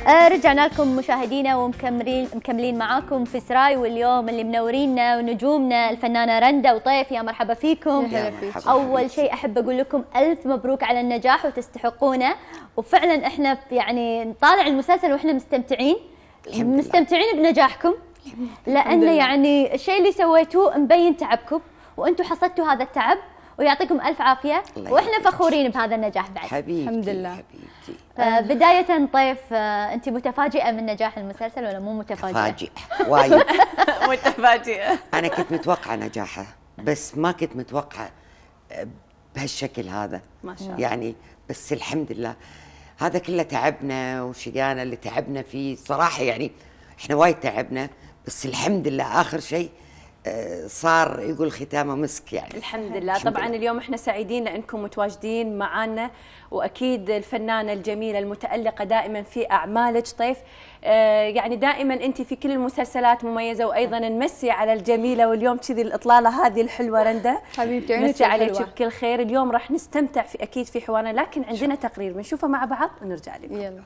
رجعنا لكم مشاهدينا ومكملين معاكم في سراي، واليوم اللي منورينا ونجومنا الفنانة رندا وطيف. يا مرحبا فيكم. أول شيء أحب أقول لكم ألف مبروك على النجاح وتستحقونه، وفعلا احنا يعني نطالع المسلسل واحنا مستمتعين بنجاحكم، لأنه يعني الشيء اللي سويتوه مبين تعبكم وأنتم حصدتوا هذا التعب، ويعطيكم ألف عافية، وإحنا فخورين بهذا النجاح بعد. حبيبتي الحمد لله. حبيبتي. بداية طيف، أنت متفاجئة من نجاح المسلسل ولا مو متفاجئة؟ متفاجئة وايد. متفاجئة. أنا كنت متوقعة نجاحه، بس ما كنت متوقعة بهالشكل هذا. ما شاء الله. يعني بس الحمد لله هذا كله تعبنا وشقانا اللي تعبنا فيه صراحة، يعني إحنا وايد تعبنا، بس الحمد لله آخر شيء صار يقول ختامه مسك. يعني الحمد لله. طبعا اليوم احنا سعيدين لانكم متواجدين معنا، واكيد الفنانه الجميله المتالقه دائما في اعمالك طيف. يعني دائما انت في كل المسلسلات مميزه، وايضا نمسي على الجميله، واليوم كذي الاطلاله هذه الحلوه رندا حبيبتي نمسي عليك بكل خير. اليوم راح نستمتع في اكيد في حوارنا، لكن عندنا تقرير بنشوفه مع بعض ونرجع لكم. يلا.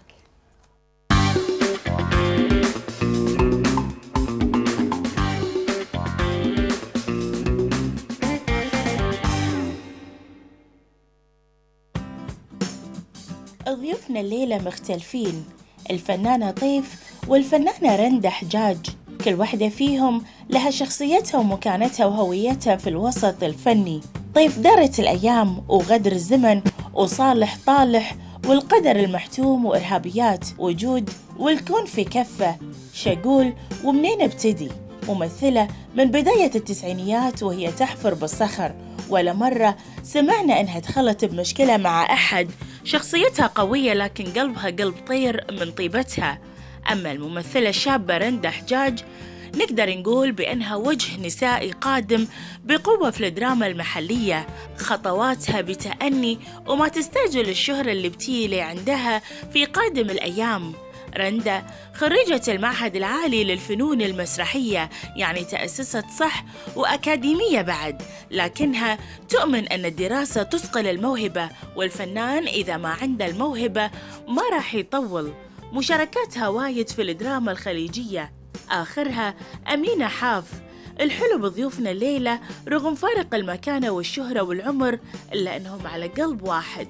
ضيوفنا الليلة مختلفين، الفنانة طيف والفنانة رندا حجاج، كل واحدة فيهم لها شخصيتها ومكانتها وهويتها في الوسط الفني. طيف دارت الأيام وغدر الزمن وصالح طالح والقدر المحتوم وإرهابيات وجود والكون في كفة، شقول ومنين ابتدي. ممثلة من بداية التسعينيات وهي تحفر بالصخر، ولا مرة سمعنا إنها دخلت بمشكلة مع أحد. شخصيتها قوية لكن قلبها قلب طير من طيبتها. أما الممثلة الشابة رندا حجاج نقدر نقول بأنها وجه نسائي قادم بقوة في الدراما المحلية، خطواتها بتأني وما تستعجل الشهرة اللي بتيلي عندها في قادم الأيام. رندا خريجة المعهد العالي للفنون المسرحية، يعني تأسست صح وأكاديمية بعد، لكنها تؤمن أن الدراسة تثقل الموهبة، والفنان إذا ما عنده الموهبة ما راح يطول. مشاركاتها وايد في الدراما الخليجية، آخرها أمينة حاف. الحلو بضيوفنا الليلة رغم فارق المكانة والشهرة والعمر إلا أنهم على قلب واحد.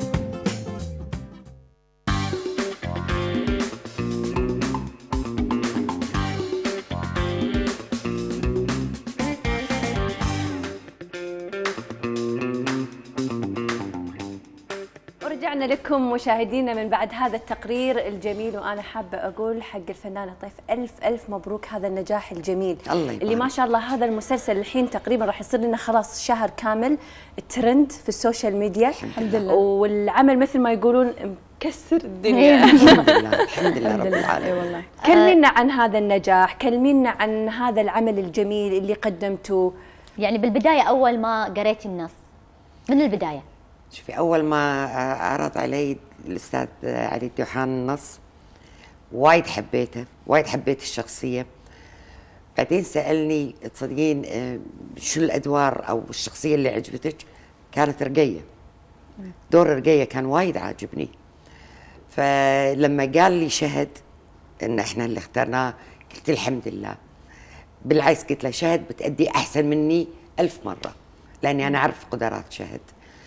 رجعنا لكم مشاهدينا من بعد هذا التقرير الجميل، وانا حابه اقول حق الفنانه طيف الف الف مبروك هذا النجاح الجميل. الله يبارك. اللي ما شاء الله هذا المسلسل الحين تقريبا راح يصير لنا خلاص شهر كامل الترند في السوشيال ميديا. الحمد لله. والعمل مثل ما يقولون مكسر الدنيا. الحمد لله الحمد لله رب العالمين. اي والله. كلمينا عن هذا النجاح، كلمينا عن هذا العمل الجميل اللي قدمته. يعني بالبداية أول ما قريتي النص، من البداية شوفي، أول ما عرض علي الأستاذ علي الدوحان النص وايد حبيته، وايد حبيت الشخصية. بعدين سألني تصدقين شو الأدوار أو الشخصية اللي عجبتك؟ كانت رقية، دور رقية كان وايد عاجبني. فلما قال لي شهد إن إحنا اللي اخترناه قلت الحمد لله. بالعكس قلت له شهد بتأدي أحسن مني 1000 مرة، لأني أنا أعرف قدرات شهد.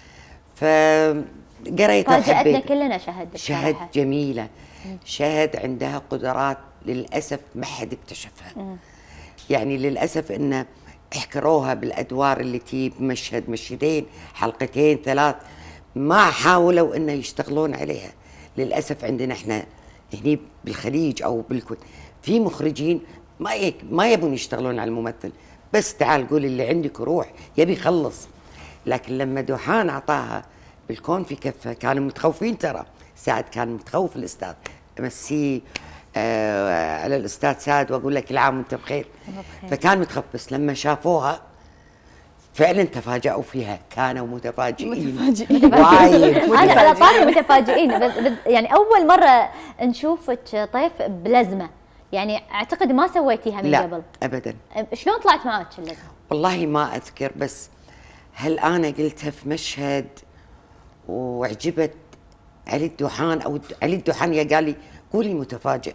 فقريتها فاجأتنا كلنا شهد جميلة. شهد عندها قدرات للأسف ما حد اكتشفها. يعني للأسف إنه احكروها بالأدوار اللي تجيب مشهد مشهدين حلقتين 3، ما حاولوا إنه يشتغلون عليها. للأسف عندنا إحنا هني بالخليج أو بالكويت في مخرجين ما يبون يشتغلون على الممثل، بس تعال قول اللي عندك روح، يبي يخلص. لكن لما دوحان أعطاها بالكون في كفة كانوا متخوفين، ترى سعد كان متخوف الأستاذ، أمسيه على الأستاذ سعد وأقول لك العام وأنت بخير. فكان متخوف، بس لما شافوها فعلا تفاجأوا فيها، كانوا متفاجئين وايد. أنا على طاري متفاجئين، يعني أول مرة نشوفك طيف بلزمة، يعني أعتقد ما سويتيها من قبل. لا أبدا. شلون طلعت معك اللزمة؟ والله ما أذكر، بس هل أنا قلتها في مشهد وعجبت علي الدوحان، أو علي الدوحان قال لي قولي متفاجئه.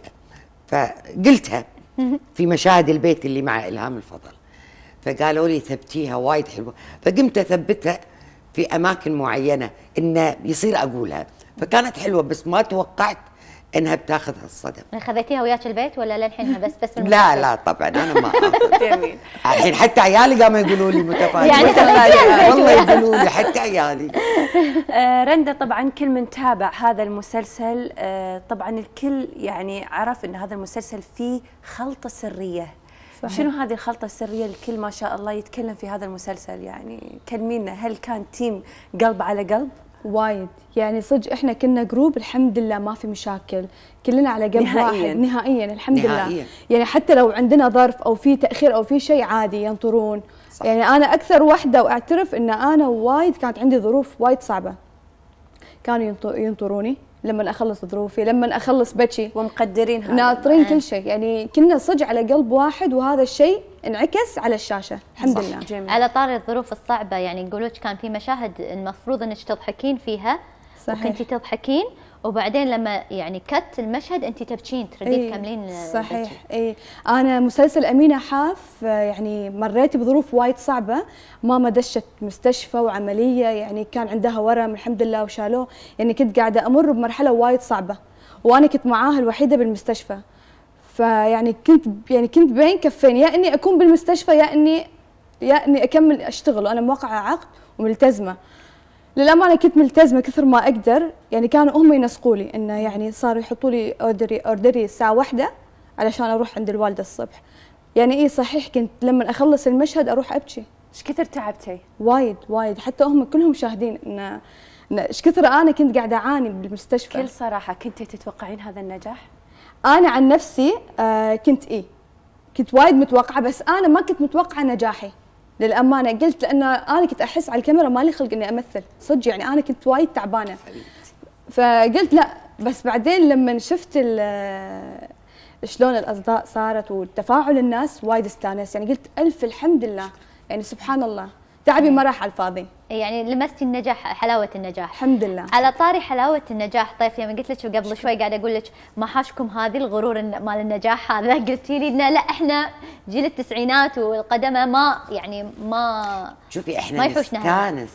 فقلتها في مشاهد البيت اللي مع إلهام الفضل، فقالوا لي ثبتيها وايد حلوه، فقمت اثبتها في اماكن معينه انه يصير اقولها، فكانت حلوه بس ما توقعت انها بتاخذ هالصدى. خذيتيها وياك البيت ولا للحين بس لا طبعا انا ما جميل. الحين حتى عيالي قاموا يقولوا لي متفاجئ يعني والله يقولوا لي حتى عيالي. رندا طبعا كل من تابع هذا المسلسل طبعا الكل يعني عرف ان هذا المسلسل فيه خلطه سريه. صحيح. شنو هذه الخلطة السرية الكل ما شاء الله يتكلم في هذا المسلسل؟ يعني كلمينا، هل كان تيم قلب على قلب؟ وايد يعني صدق احنا كنا جروب الحمد لله ما في مشاكل، كلنا على قلب نهائياً. واحد نهائيا الحمد نهائياً. لله. يعني حتى لو عندنا ظرف او في تاخير او في شيء عادي ينطرون. صح. يعني انا اكثر وحده واعترف ان انا وايد كانت عندي ظروف وايد صعبه، كانوا ينطروني لما اخلص ظروفي، لما اخلص بكي ومقدرين هذا، ناطرين كل شيء. يعني كنا صدق على قلب واحد، وهذا الشيء انعكس على الشاشه الحمد لله. جميل. على طاري الظروف الصعبه، يعني يقولوا كان في مشاهد المفروض انك تضحكين فيها. صحيح. وكنتي تضحكين وبعدين لما يعني كت المشهد انت تبكين تردين تكملين. صحيح. اي انا مسلسل امينه حاف يعني مريت بظروف وايد صعبه، ماما دشت مستشفى وعمليه، يعني كان عندها ورم الحمد لله وشالوه. يعني كنت قاعده امر بمرحله وايد صعبه وانا كنت معاها الوحيده بالمستشفى، فيعني كنت بين كفين، يا اني اكون بالمستشفى يا اني اكمل اشتغل، وانا موقعه عقد وملتزمه. للامانه كنت ملتزمه كثر ما اقدر، يعني كانوا هم ينسقوا لي انه يعني صاروا يحطوا لي اوردري الساعه 1 علشان اروح عند الوالده الصبح. يعني اي صحيح كنت لما اخلص المشهد اروح ابكي. ايش كثر تعبتي؟ وايد حتى هم كلهم شاهدين ان ايش كثر انا كنت قاعده اعاني بالمستشفى. كل صراحه كنتي تتوقعين هذا النجاح؟ انا عن نفسي كنت وايد متوقعه، بس انا ما كنت متوقعه نجاحي للامانه. قلت لان انا كنت احس على الكاميرا مالي خلق اني امثل صدق، يعني انا كنت وايد تعبانه، فقلت لا. بس بعدين لما شفت شلون الاصداء صارت وتفاعل الناس وايد استانس، يعني قلت الف الحمد لله، يعني سبحان الله تعبي ما راح على الفاضي. يعني لمستي النجاح، حلاوه النجاح الحمد لله. على طاري حلاوه النجاح، طيف يوم قلت لك قبل شوي قاعده اقول لك ما حاشكم هذه الغرور مال النجاح هذا، قلتي لي انه لا احنا جيل التسعينات والقدمه ما يعني ما شوفي احنا نستانس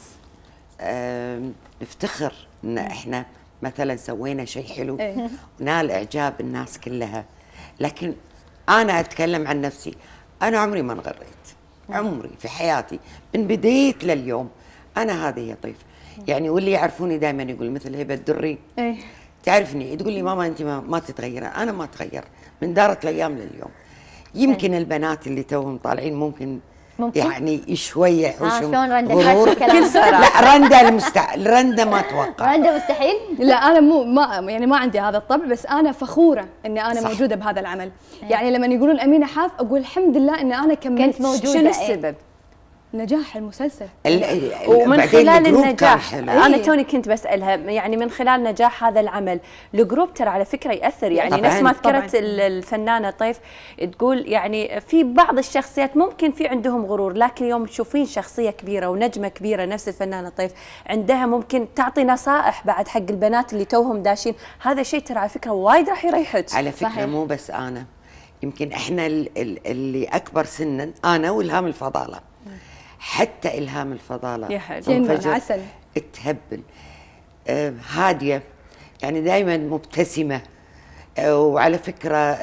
نفتخر ان احنا مثلا سوينا شيء حلو ونال اعجاب الناس كلها. لكن انا اتكلم عن نفسي، انا عمري ما انغريت، عمري في حياتي من بديت لليوم انا هذه هي طيف. يعني واللي يعرفوني دائما يقول مثل هبه الدري تعرفني تقول لي ماما انت ما تتغيرين، انا ما اتغير من دارت الايام لليوم. يمكن البنات اللي توهم طالعين ممكن يعني شويه يحوشهم شلون رندا غرور. لا رندا ما اتوقع. رندا مستحيل. لا انا ما عندي هذا الطبع، بس انا فخوره اني انا موجوده بهذا العمل. يعني لما يقولون امينه حاف اقول الحمد لله اني انا كملت موجوده. شنو السبب؟ نجاح المسلسل. ومن خلال النجاح انا توني كنت بسالها، يعني من خلال نجاح هذا العمل الجروب ترى على فكره ياثر. يعني نفس ما ذكرت الفنانه طيف تقول يعني في بعض الشخصيات ممكن في عندهم غرور، لكن يوم تشوفين شخصيه كبيره ونجمه كبيره نفس الفنانه طيف عندها ممكن تعطي نصائح بعد حق البنات اللي توهم داشين، هذا الشيء ترى على فكره وايد راح يريحك. على فكره صحيح. مو بس انا، يمكن احنا اللي اكبر سنا انا والهام الفضاله، حتى إلهام الفضالة يا حلو عسل تهبل هادية، يعني دائما مبتسمة، وعلى فكرة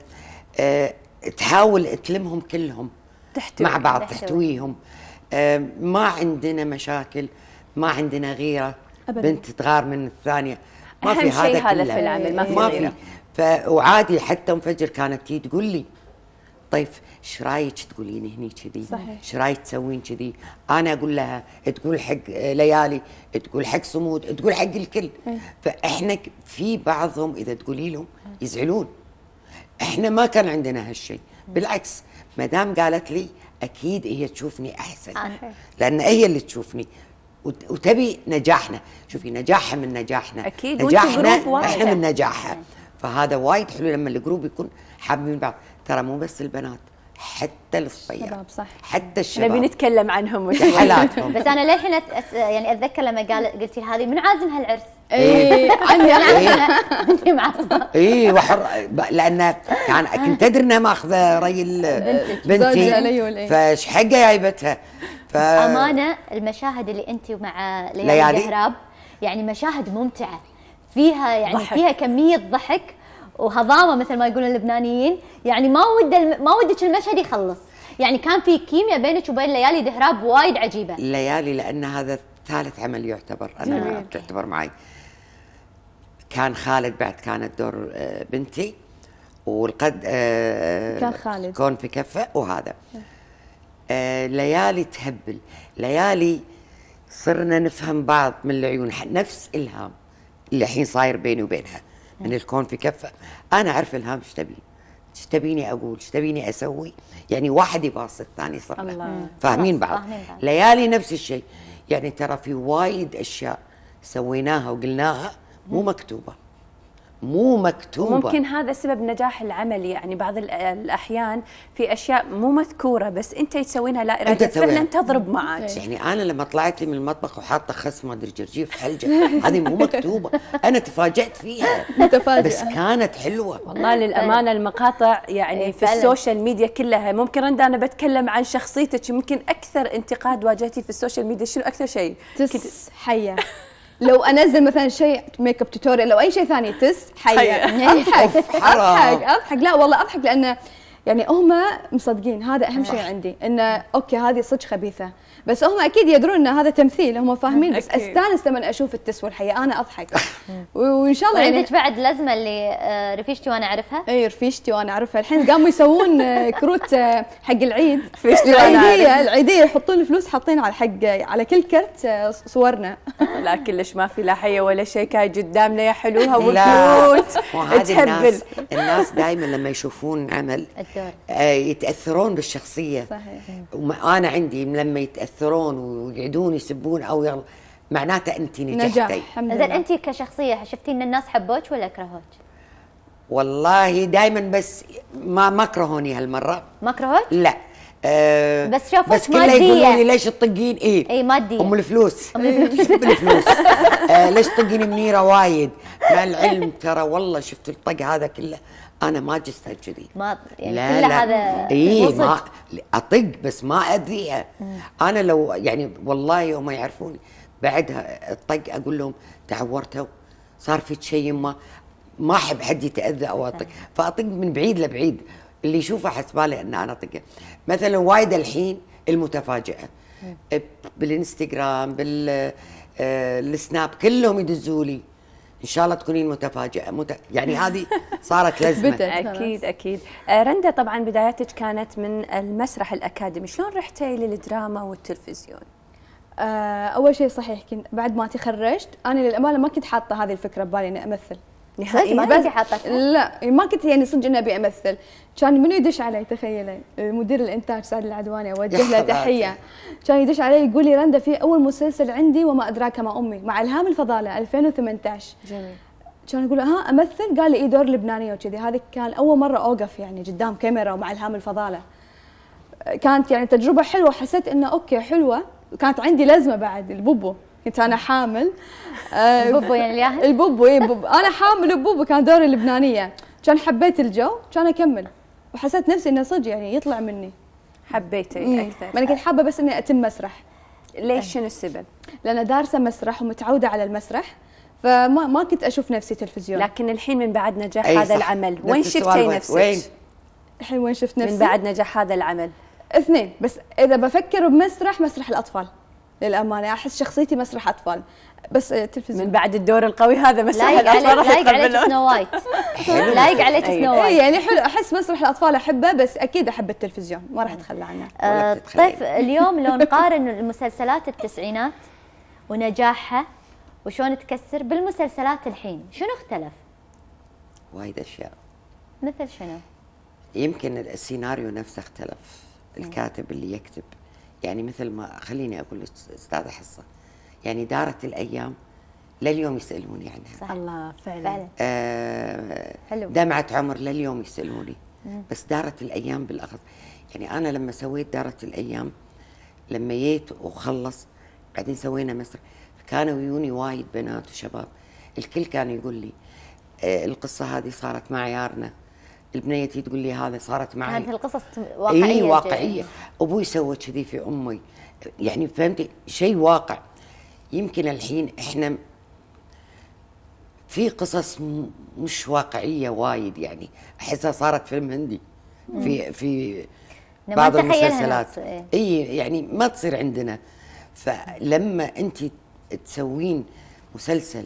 تحاول تلمهم كلهم مع بعض تحتويهم. ما عندنا مشاكل، ما عندنا غيرة أبداً. بنت تغار من الثانية ما في هذا كله في العمل ما في غيرة. وعادي حتى مفجر كانت تيجي تقول لي طيف ايش رايك تقولين هني كذي؟ ايش رايك تسوين كذي؟ انا اقول لها تقول حق ليالي، تقول حق صمود، تقول حق الكل. فاحنا في بعضهم اذا تقولي لهم يزعلون. احنا ما كان عندنا هالشيء، بالعكس ما دام قالت لي اكيد هي تشوفني احسن، لان هي اللي تشوفني وتبي نجاحنا. شوفي نجاحها من نجاحنا، اكيد نجاحنا احنا من نجاحها. فهذا وايد حلو لما الجروب يكون حابين بعض. ترى مو بس البنات، حتى الصغير شباب صح. حتى نبي الشباب نتكلم عنهم حالاتهم. بس انا للحين يعني اتذكر لما قلتي هذه من عازم هالعرس. اي عني انا انت معصبه. اي لان يعني كنت ادري انها ماخذه ري بنتي فايش حقها جايبتها. امانه المشاهد اللي انت مع ليالي دهراب يعني مشاهد ممتعه فيها، يعني ضحك. فيها كميه ضحك وهضامه مثل ما يقولون اللبنانيين، يعني ما ودك المشهد يخلص، يعني كان في كيمياء بينك وبين ليالي دهراب وايد عجيبه. ليالي لان هذا ثالث عمل يعتبر انا تعتبر معي. كان خالد بعد كانت دور بنتي، والقد كان خالد كون في كفه، وهذا ليالي تهبل. ليالي صرنا نفهم بعض من العيون، نفس الهام اللي الحين صاير بيني وبينها من الكون في كفه. انا اعرف الهام ايش تبي، ايش تبيني اقول، ايش تبيني اسوي، يعني واحد يباص الثاني صرنا فاهمين بعض. ليالي نفس الشيء، يعني ترى في وايد اشياء سويناها وقلناها مو مكتوبه. ممكن هذا سبب نجاح العمل، يعني بعض الأحيان في أشياء مو مذكورة بس أنت تسوينها لا إرادة فعلا تضرب معك. يعني أنا لما طلعت لي من المطبخ وحاطة خس ما أدري جرجير في حلجة، هذه مو مكتوبة، أنا تفاجأت فيها بس كانت حلوة والله. للأمانة المقاطع يعني في السوشيال ميديا كلها، ممكن رندا أنا بتكلم عن شخصيتك، يمكن أكثر انتقاد واجهتي في السوشيال ميديا شنو أكثر شيء؟ حية. لو انزل مثلا شيء ميك اب توتوريال او اي شيء ثاني حية. اضحك لا والله اضحك، لانه يعني هم مصدقين هذا اهم شيء عندي، انه اوكي هذه صدق خبيثه، بس هم اكيد يدرون ان هذا تمثيل، هم فاهمين، بس استانس لما اشوف التسوى الحقيقه، انا اضحك وان شاء الله. عندك بعد لازمه اللي رفيجتي وانا اعرفها. اي رفيجتي وانا اعرفها، الحين قاموا يسوون كروت حق العيد، العيديه يحطون الفلوس، حاطين على كل كرت صورنا. لا كلش ما في لا حيه ولا شيء، كاي قدامنا يا حلوها والكروت تهبل. الناس دائما لما يشوفون عمل يتاثرون بالشخصيه. صحيح. وانا عندي لما يتاثرون ويقعدون يسبون او يلا معناته انت نجحتي. زين انت كشخصيه شفتي ان الناس حبوك ولا كرهوك؟ والله دائما بس ما كرهوني هالمره. ما كرهوك؟ لا بس شافوك بس كله يقولون لي ليش تطقين اي ماديه ام الفلوس بالفلوس ليش تطقين منيره وايد. مع العلم ترى والله شفت الطق هذا كله انا ما جستها كذي، ما يعني كل هذا اي ما اطق بس ما اذيها. انا لو يعني والله يوم ما يعرفوني بعدها الطق اقول لهم تعورتوا صار في شيء، ما احب حد يتاذى او اطق، فاطق من بعيد لبعيد، اللي يشوفه حسباله ان انا اطقه. مثلا وايد الحين المتفاجئه بالانستغرام بالسناب كلهم يدزوا لي ان شاء الله تكونين متفاجئه يعني هذه صارت لازمه. اكيد اكيد. رندا طبعا بداياتك كانت من المسرح الاكاديمي، شلون رحتي للدراما والتلفزيون؟ اول شيء صحيح كنت بعد ما تخرجت انا للامانه ما كنت حاطه هذه الفكره ببالي اني امثل نهائيا. ما كنت حاطتها؟ لا ما كنت يعني صدق اني ابي امثل. كان منو يدش علي، تخيلي مدير الانتاج سعد العدواني، اوجه له تحيه، كان يدش علي يقول لي رندا في اول مسلسل عندي وما ادراك ما امي مع الهام الفضاله 2018. جميل. كان يقول ها امثل، قال لي اي دور لبنانيه وكذي. هذه كان اول مره اوقف يعني قدام كاميرا ومع الهام الفضاله، كانت يعني تجربه حلوه، حسيت انه اوكي حلوه. وكانت عندي لازمه بعد البوبو، كنت انا حامل البوبو يعني الياهل البوبو اي بوبو، انا حامل البوبو، كان دوري اللبنانيه، كان حبيت الجو، كان اكمل وحسيت نفسي انه صدق يعني يطلع مني. حبيتي اكثر؟ انا كنت حابه بس اني اتم مسرح. ليش شنو السبب؟ لان دارسه مسرح ومتعوده على المسرح، فما كنت اشوف نفسي تلفزيون. لكن الحين من بعد نجاح هذا العمل وين شفتي نفسك؟ وين الحين وين شفت نفسي؟ من بعد نجاح هذا العمل اثنين، بس اذا بفكر بمسرح، مسرح الاطفال للامانه، احس شخصيتي مسرح اطفال، بس تلفزيون من بعد الدور القوي هذا مسرح الاطفال راح لايق عليك سنو وايت. لايق عليك سنو وايت يعني حلو، احس مسرح الاطفال احبه، بس اكيد احب التلفزيون ما راح اتخلى عنه. طيب اليوم لو نقارن المسلسلات التسعينات ونجاحها وشون تكسر بالمسلسلات الحين، شنو اختلف؟ وايد اشياء. مثل شنو؟ يمكن السيناريو نفسه اختلف، الكاتب اللي يكتب، يعني مثل ما خليني اقول استاذه حصه، يعني دارت الايام لليوم يسالوني عنها. صح. الله فعلا. حلو. دمعة عمر لليوم يسالوني، بس دارت الايام بالاخص. يعني انا لما سويت دارة الايام، لما جيت وخلص بعدين سوينا مسرح، كانوا يجوني وايد بنات وشباب، الكل كان يقول لي القصه هذه صارت مع عيارنا، البنيه تقول لي هذا صارت معي. كانت القصص واقعيه. اي واقعيه. ابوي سوى كذي في امي، يعني فهمتي شيء واقع. يمكن الحين احنا في قصص مش واقعيه وايد، يعني احسها صارت فيلم هندي في بعض المسلسلات. اي يعني ما تصير عندنا. فلما انت تسوين مسلسل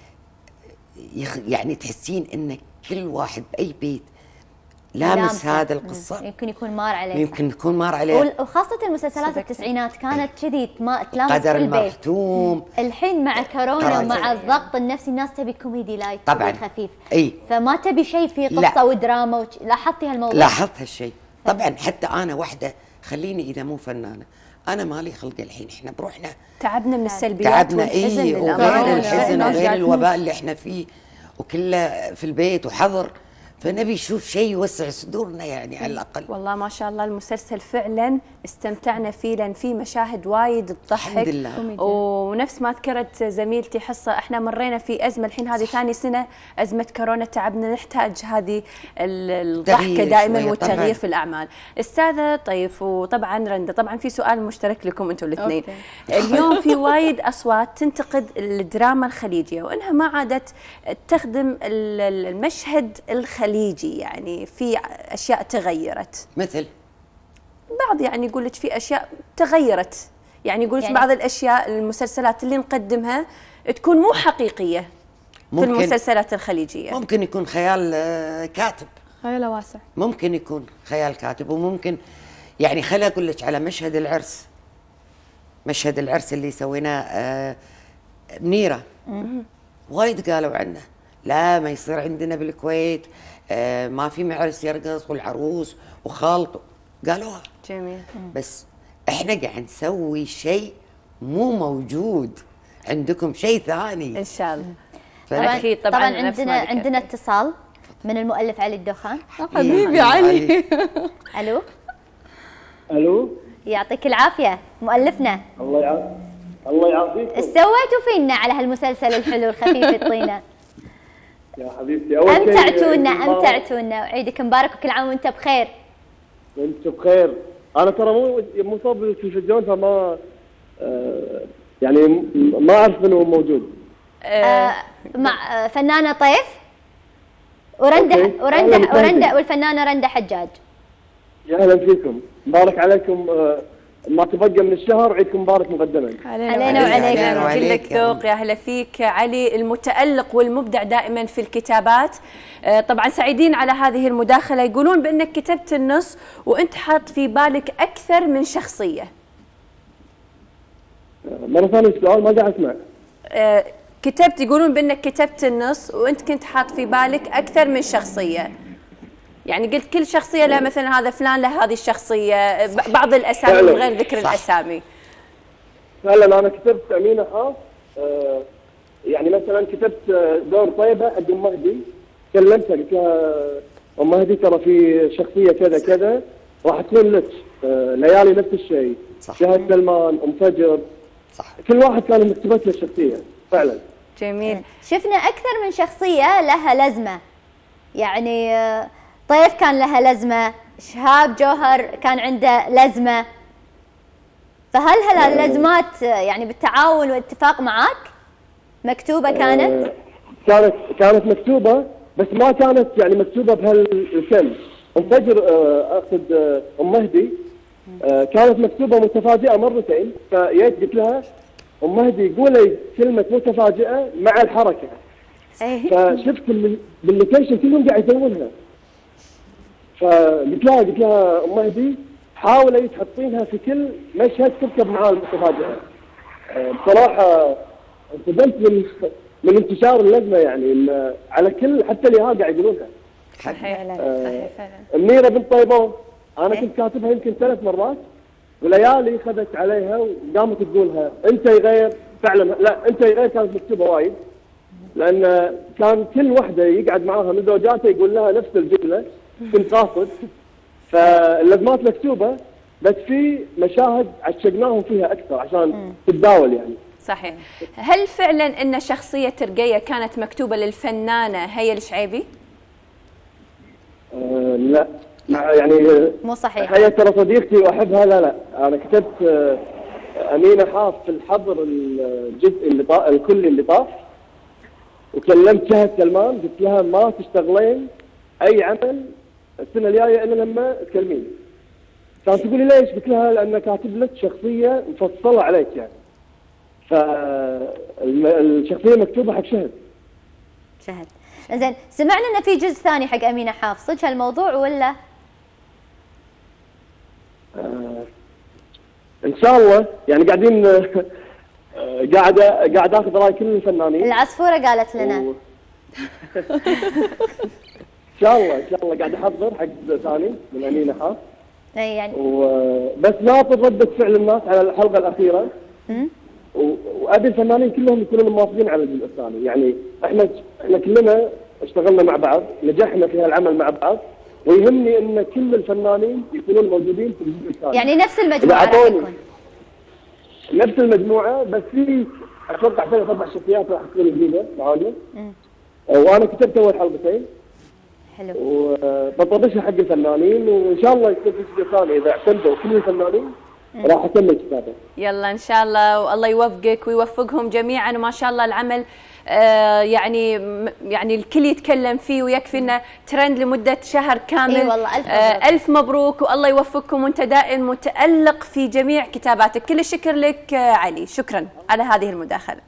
يعني تحسين ان كل واحد باي بيت لامس هذا القصه، يمكن يكون مار عليه. يمكن يكون مار عليه. وخاصه المسلسلات التسعينات كانت كذي تلامس قدر كل بيت. المختوم. الحين مع كورونا ومع الضغط النفسي الناس تبي كوميدي لايت طبعا خفيف. اي فما تبي شيء فيه قصه ودراما لاحظتي هالموضوع؟ لاحظت هالشيء طبعا. حتى انا وحده، خليني اذا مو فنانه انا مالي خلق الحين، احنا بروحنا تعبنا من السلبيات والحزن، وغير الحزن وغير الوباء اللي احنا فيه وكله في البيت وحظر، فنبي نشوف شيء يوسع صدورنا يعني على الأقل. والله ما شاء الله المسلسل فعلا استمتعنا فيه، لأن فيه مشاهد وايد تضحك. الحمد لله. ونفس ما ذكرت زميلتي حصة، احنا مرينا في أزمة الحين، هذه ثاني سنة أزمة كورونا، تعبنا، نحتاج هذه الضحكة دائما والتغيير في الأعمال. أستاذة طيف وطبعا رندا، طبعا في سؤال مشترك لكم أنتم الاثنين. اليوم في وايد أصوات تنتقد الدراما الخليجية وأنها ما عادت تخدم المشهد الخليجي، يعني في اشياء تغيرت. مثل بعض يعني يقول لك في اشياء تغيرت، يعني يقول لك بعض الاشياء المسلسلات اللي نقدمها تكون مو حقيقيه في المسلسلات الخليجيه. ممكن يكون خيال كاتب، خياله واسع، ممكن يكون خيال كاتب، وممكن يعني خليني اقول لك على مشهد العرس، مشهد العرس اللي سويناه منيره، وايد قالوا عنه لا ما يصير عندنا بالكويت، ما في معرس يرقص والعروس وخلط، قالوها. جميل. بس احنا قاعد نسوي شيء مو موجود عندكم، شيء ثاني ان شاء الله. اكيد طبعا عندنا اتصال من المؤلف علي الدخان. حبيبي علي. الو. الو. يعطيك العافيه مؤلفنا. الله يعافيك. ايش سويتوا فينا على هالمسلسل الحلو الخفيف الطينه؟ يا حبيبتي اول شيء امتعتونا وعيدك مبارك وكل عام وانت بخير. وانت بخير. انا ترى مو صاب بالتلفزيون، فما يعني ما اعرف منو موجود. مع فنانه طيف ورندا والفنانه رندا حجاج. يا اهلا فيكم، مبارك عليكم ما تبقى من الشهر، عيدكم مبارك مقدما. علينا وعليك. كلك ذوق. يا هلا فيك علي المتألق والمبدع دائما في الكتابات. طبعا سعيدين على هذه المداخلة. يقولون بأنك كتبت النص وأنت حاط في بالك أكثر من شخصية. مرة ثانية السؤال ما قاعد أسمع. يقولون بأنك كتبت النص وأنت كنت حاط في بالك أكثر من شخصية، يعني قلت كل شخصية لها مثلا هذا فلان له هذه الشخصية، بعض الأسامي من غير ذكر الأسامي. فعلا أنا كتبت أمينة خاص، يعني مثلا كتبت دور طيبة حق أم مهدي، كلمتها قلت لها أم مهدي ترى في شخصية كذا كذا راح تكون لك، ليالي نفس الشيء، شهد سلمان، أم فجر، صح. كل واحد كان مكتوبت له شخصية فعلا. جميل. شفنا أكثر من شخصية لها لزمة، يعني طيف كان لها لزمة، شهاب جوهر كان عنده لزمة، فهل هاللزمات يعني بالتعاون والاتفاق معك مكتوبة كانت؟ كانت مكتوبة، بس ما كانت يعني مكتوبة بهالكم. أم فجر أقصد أم مهدي كانت مكتوبة متفاجئة مرتين، فجيت قلت لها أم مهدي قولي كلمة متفاجئة مع الحركة، فشفت باللوكيشن كلهم قاعد يسوونها، فقلت لها أم مهدي حاولي تحطينها في كل مشهد تركب معاه المتفاجئة. بصراحة انصدمت من انتشار اللجنة، يعني على كل حتى اليهال قاعد يقولونها. صحيح فعلا. منيرة بنت طيبون أنا كنت كاتبها يمكن 3 مرات، وليالي خذت عليها وقامت تقولها أنت غير، فعلا لا أنت غير كانت مكتوبة وايد، لأن كان كل وحدة يقعد معاها من زوجاته يقول لها نفس الجملة، كنت قاصد، فاللازمات مكتوبه، بس في مشاهد عشقناهم فيها اكثر عشان تتداول يعني. صحيح. هل فعلا ان شخصيه ترقيه كانت مكتوبه للفنانه هيا الشعيبي؟ لا يعني مو صحيح. هي ترى صديقتي واحبها. لا انا كتبت امينه حاف في الحظر الجزء الكلي اللي طاف، وكلمت شهد سلمان قلت لها ما تشتغلين اي عمل السنه الجايه الا لما تكلميني. كانت تقول لي ليش؟ قلت لها لان كاتب لك شخصيه مفصله عليك يعني. فالشخصيه مكتوبه حق شهد. زين، سمعنا انه في جزء ثاني حق امينه حاف، صدق هالموضوع ولا؟ ان شاء الله يعني قاعدين قاعد اخذ راي كل الفنانين. العصفوره قالت لنا ان شاء الله قاعد احضر حق ثاني من امينه حاف. اي يعني بس ناطر رده فعل الناس على الحلقه الاخيره. وابي الفنانين كلهم يكونوا موافقين على الجزء الثاني. يعني احنا كلنا اشتغلنا مع بعض، نجحنا في هالعمل مع بعض، ويهمني ان كل الفنانين يكونون موجودين في الجزء الثاني. يعني نفس المجموعه راح يكون نفس المجموعه، بس في اتوقع 3 4 شخصيات راح تكون جديده معانا. وانا كتبت اول حلقتين. حلو. وبطبشها حق الفنانين، وان شاء الله يكون في جزء ثاني اذا اعتمدوا كل الفنانين راح اكمل كتابه. يلا ان شاء الله، والله يوفقك ويوفقهم جميعا، وما شاء الله العمل يعني الكل يتكلم فيه، ويكفي انه ترند لمده شهر كامل. اي والله الف مبروك والله يوفقكم، وانت دائما متالق في جميع كتاباتك. كل الشكر لك علي، شكرا على هذه المداخله.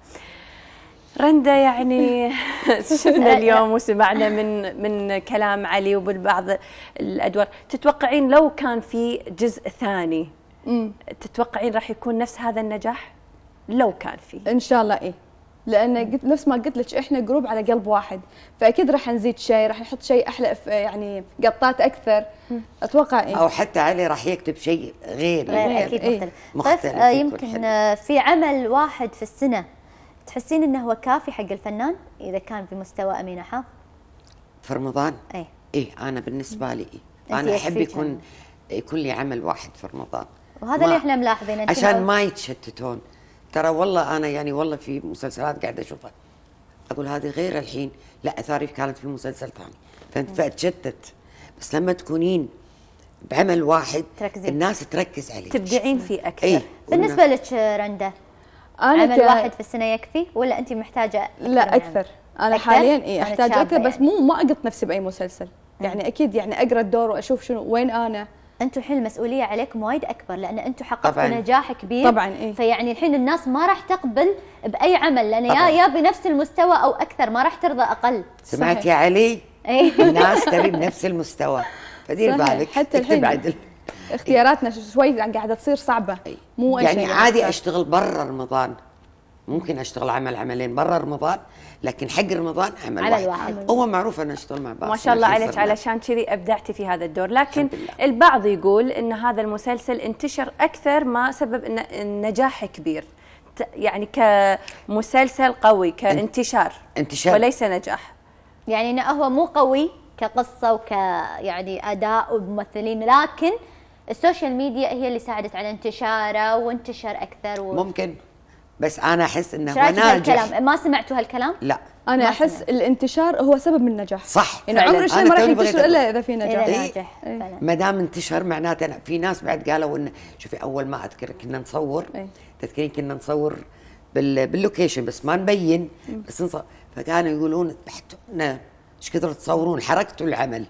رندا، يعني شفنا اليوم وسمعنا من كلام علي وبالبعض الادوار، تتوقعين لو كان في جزء ثاني تتوقعين راح يكون نفس هذا النجاح؟ لو كان في ان شاء الله ايه، لان نفس ما قلت لك احنا جروب على قلب واحد، فاكيد راح نزيد شيء، راح نحط شيء احلى، يعني قطات اكثر. اتوقع ايه، او حتى علي راح يكتب شيء غير اكيد إيه؟ مختلف. طيب يمكن في عمل واحد في السنه تحسين انه هو كافي حق الفنان اذا كان بمستوى امينه حاف في رمضان؟ ايه انا بالنسبه لي انا احب يكون لي عمل واحد في رمضان، وهذا اللي احنا ملاحظينه عشان ما يتشتتون. ترى والله انا يعني والله في مسلسلات قاعده اشوفها اقول هذه غير الحين، لا اثاري كانت في مسلسل ثاني، فانت فتشتت. بس لما تكونين بعمل واحد تركزين، الناس تركز عليك، تبدعين فيه اكثر. إيه؟ بالنسبه لك رندا، عمل واحد في السنه يكفي ولا انت محتاجه لا اكثر؟ انا حاليا احتاج اكثر، بس يعني ما اقط نفسي باي مسلسل. يعني اكيد يعني اقرا الدور واشوف شنو وين انا. انتم الحين المسؤوليه عليكم وايد اكبر، لان انتم حققتوا نجاح كبير طبعا. إيه؟ فيعني الحين الناس ما راح تقبل باي عمل، لان يا بنفس المستوى او اكثر، ما راح ترضى اقل. سمعت يا علي؟ الناس تبي بنفس المستوى، فدير بالك. حتى الحين اختياراتنا شوي قاعده تصير صعبه. مو يعني عادي اشتغل برا رمضان، ممكن اشتغل عملين برا رمضان، لكن حق رمضان عمل واحد. هو معروف انا اشتغل مع بعض. ما شاء الله عليك، علشان كذي ابدعتي في هذا الدور. لكن البعض يقول ان هذا المسلسل انتشر اكثر ما سبب نجاح كبير، يعني كمسلسل قوي كانتشار وليس نجاح. يعني انه هو مو قوي كقصه وك يعني اداء وممثلين، لكن السوشيال ميديا هي اللي ساعدت على انتشاره وانتشر اكثر ممكن. بس انا احس انه هو ناجح. ما سمعتوا هالكلام؟ لا، انا احس الانتشار هو سبب من النجاح. صح، يعني عمر الشيء ما راح ينتشر الا اذا في نجاح. ما دام انتشر معناته في ناس بعد قالوا انه شوفي اول ما اذكر كنا نصور، تذكرين كنا نصور باللوكيشن بس ما نبين، بس نصور، فكانوا يقولون احنا ايش كثر تصورون، حرقتوا العمل.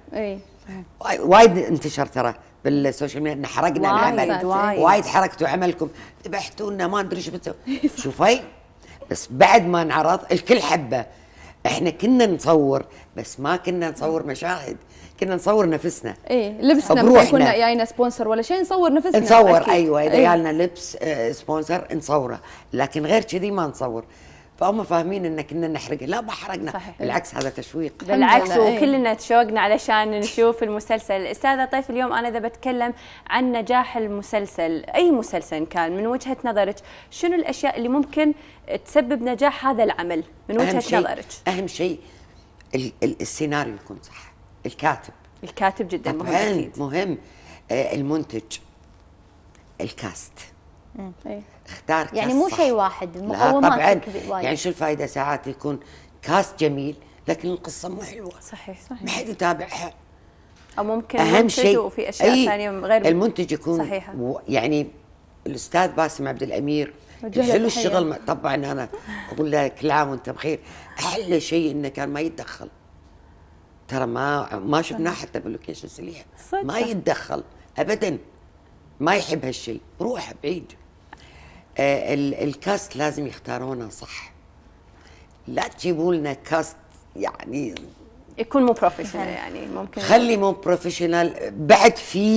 وايد انتشر ترى بالسوشيال ميديا ان حرقنا العمل، وايد حرقتوا عملكم، ذبحتوا لنا، ما ادري ايش بتسوي. شوفي بس بعد ما انعرض الكل حبه. احنا كنا نصور بس ما كنا نصور مشاهد، كنا نصور نفسنا. لبسنا ما كنا جاينا سبونسر ولا شيء، نصور نفسنا. نصور أكيد. ايوه اذا جالنا لبس سبونسر نصوره، لكن غير كذي ما نصور. فهم فاهمين ان كنا نحرق، لا ما حرقنا. صحيح. بالعكس هذا تشويق. بالعكس، وكلنا تشوقنا علشان نشوف المسلسل. استاذه طيف، اليوم انا اذا بتكلم عن نجاح المسلسل، اي مسلسل كان، من وجهه نظرك شنو الاشياء اللي ممكن تسبب نجاح هذا العمل من وجهه نظرك؟ اهم شيء السيناريو يكون صح، الكاتب جدا مهم. مهم. المنتج، الكاست. اختار كاست يعني مو صح. شيء واحد، لا المقومات طبعا. وايد. يعني شو الفائده ساعات يكون كاست جميل لكن القصه مو حلوه، صحيح ما حد يتابعها. او ممكن اهم شيء وفي اشياء ثانيه غير المنتج يكون صحيحه. يعني الاستاذ باسم عبد الامير حلو الشغل. طبعا انا اقول له كل عام وانت بخير. احلى شيء انه كان ما يتدخل، ترى ما شفناه حتى باللوكيشن سليح، ما يتدخل ابدا، ما يحب هالشيء، روح بعيد. الكاست لازم يختارونه صح، لا تجيبوا لنا كاست يعني يكون مو بروفيشنال، يعني ممكن خلي مو بروفيشنال، بعد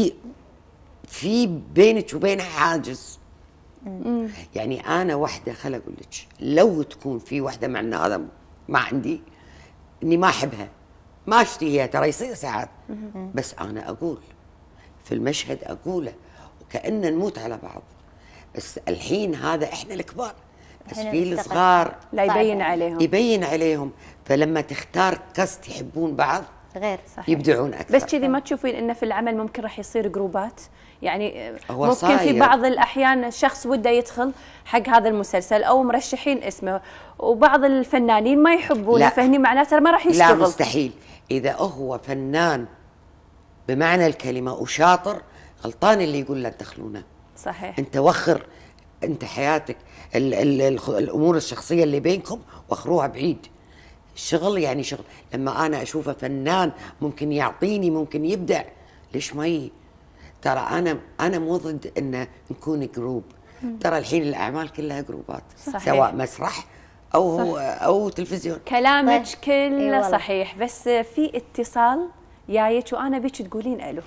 في بينك وبينه حاجز. يعني انا وحده خل اقول لك، لو تكون في وحده معنا هذا ما عندي اني ما احبها، ما اشتهيها، ترى يصير ساعات، بس انا اقول في المشهد اقوله وكأننا نموت على بعض. بس الحين هذا احنا الكبار، بس في الصغار لا يبين عليهم. فلما تختار كاست يحبون بعض غير صحيح. يبدعون اكثر. بس كذي ما تشوفين انه في العمل ممكن راح يصير جروبات؟ يعني ممكن صاير. في بعض الاحيان شخص وده يدخل حق هذا المسلسل او مرشحين اسمه وبعض الفنانين ما يحبونه، فهني معناته ما راح يشتغل. لا مستحيل، اذا هو فنان بمعنى الكلمه وشاطر، غلطان اللي يقول لا تدخلونه. صحيح. انت وخر، انت حياتك الامور الشخصيه اللي بينكم وخروها بعيد. الشغل يعني شغل. لما انا اشوفه فنان ممكن يعطيني، ممكن يبدع، ليش ما ترى انا مو ضد ان نكون جروب. ترى الحين الاعمال كلها جروبات، صحيح. سواء مسرح او تلفزيون. كلامك طيب. كله صحيح، بس في اتصال جايك وانا بيك تقولين الو.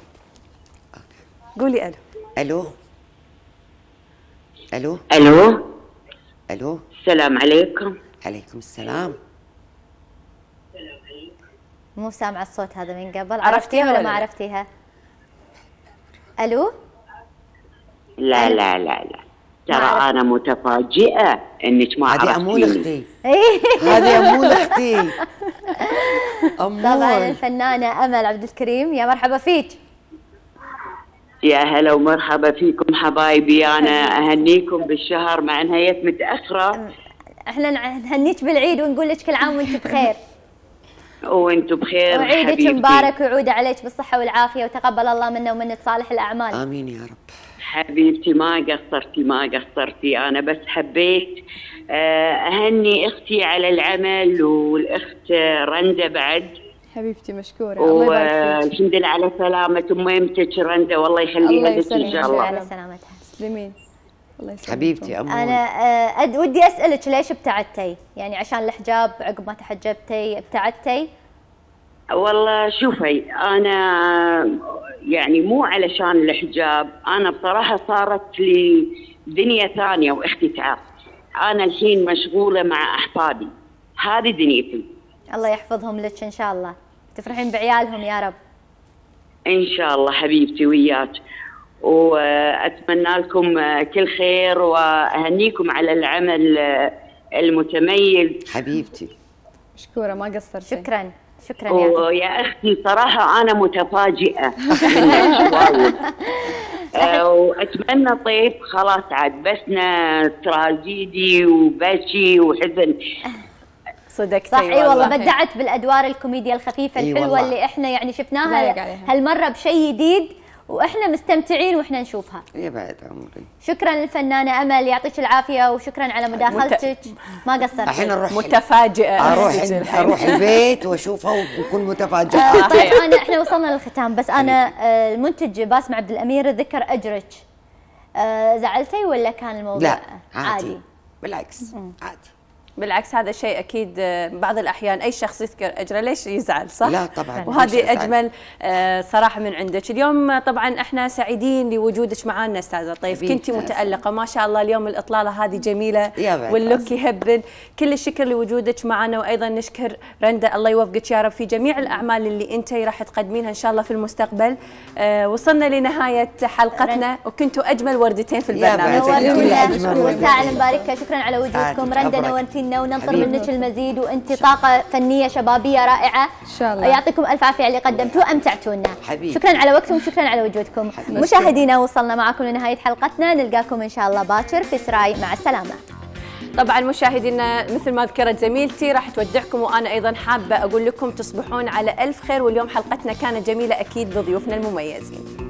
قولي الو. الو الو الو الو. السلام عليكم. عليكم السلام. مو سامعه الصوت هذا من قبل، عرفتيها ولا ما عرفتيها؟ الو. لا لا لا لا، ترى انا متفاجئه انك ما عرفتيني. هذه امول اختي. هذه امول اختي. طبعا الفنانه امل عبد الكريم، يا مرحبا فيك. يا هلا ومرحبا فيكم حبايبي، انا اهنيكم بالشهر مع انها جت متاخره. احنا نهنيك بالعيد ونقول لك كل عام وانت بخير. وانتم بخير وعيدك حبيبتي. مبارك ويعود عليك بالصحه والعافيه، وتقبل الله منا ومنك صالح الاعمال. امين يا رب. حبيبتي ما قصرتي، انا بس حبيت اهني اختي على العمل، والاخت رندا بعد. حبيبتي مشكوره، الله يبارك فيك. والحمد لله على سلامة أميمتك رندا، والله يخليها لك إن شاء الله. على سلامتها. تسلمين. الله يسلمك حبيبتي أمول. أنا ودي أسألك ليش ابتعدتي؟ يعني عشان الحجاب عقب ما تحجبتي ابتعدتي؟ والله شوفي، أنا يعني مو علشان الحجاب، أنا بصراحة صارت لي دنيا ثانية وأختي تعرف. أنا الحين مشغولة مع أحفادي، هذه دنيتي. الله يحفظهم لك إن شاء الله، تفرحين بعيالهم يا رب. إن شاء الله حبيبتي وياك، وأتمنى لكم كل خير، وأهنيكم على العمل المتميز. حبيبتي مشكورة ما قصرتي. شكرا يا أختي صراحة أنا متفاجئة. وأتمنى طيف خلاص عاد بسنا تراجيدي وبكي وحزن. صدقتي صح. اي والله بدعت بالادوار الكوميديا الخفيفه الحلوه اللي احنا يعني شفناها هالمره بشيء جديد، واحنا مستمتعين واحنا نشوفها. يا بعد عمري. شكرا للفنانه امل، يعطيك العافيه، وشكرا على مداخلتك. ما قصرتي. الحين نروح متفاجئه. اروح البيت واشوفها ونكون متفاجئه. طيب احنا وصلنا للختام، بس انا المنتج باسم عبد الامير ذكر اجرك، زعلتي ولا كان الموضوع لا عادي؟ بالعكس عادي. بالعكس هذا شيء اكيد بعض الاحيان اي شخص يذكر اجره ليش يزعل، صح؟ لا طبعا. وهذه اجمل صراحه من عندك. اليوم طبعا احنا سعيدين لوجودك معنا استاذه طيف، كنتي متالقه ما شاء الله، اليوم الاطلاله هذه جميله واللوك يهبل. كل الشكر لوجودك معنا، وايضا نشكر رندا، الله يوفقك يا رب في جميع الاعمال اللي انت راح تقدمينها ان شاء الله في المستقبل. وصلنا لنهايه حلقتنا، وكنتوا اجمل وردتين في البرنامج. نورتونا والساعه المباركه، شكرا على وجودكم. رندا نورتيني منورينا وننطر منك المزيد، وانت طاقه فنيه شبابيه رائعه ان شاء الله. يعطيكم الف عافيه على اللي قدمتوه، امتعتونا. شكرا على وقتكم، شكرا على وجودكم. مشاهدينا وصلنا معكم لنهايه حلقتنا، نلقاكم ان شاء الله باكر في سراي، مع السلامه. طبعا مشاهدينا مثل ما ذكرت زميلتي راح تودعكم، وانا ايضا حابه اقول لكم تصبحون على الف خير، واليوم حلقتنا كانت جميله اكيد بضيوفنا المميزين.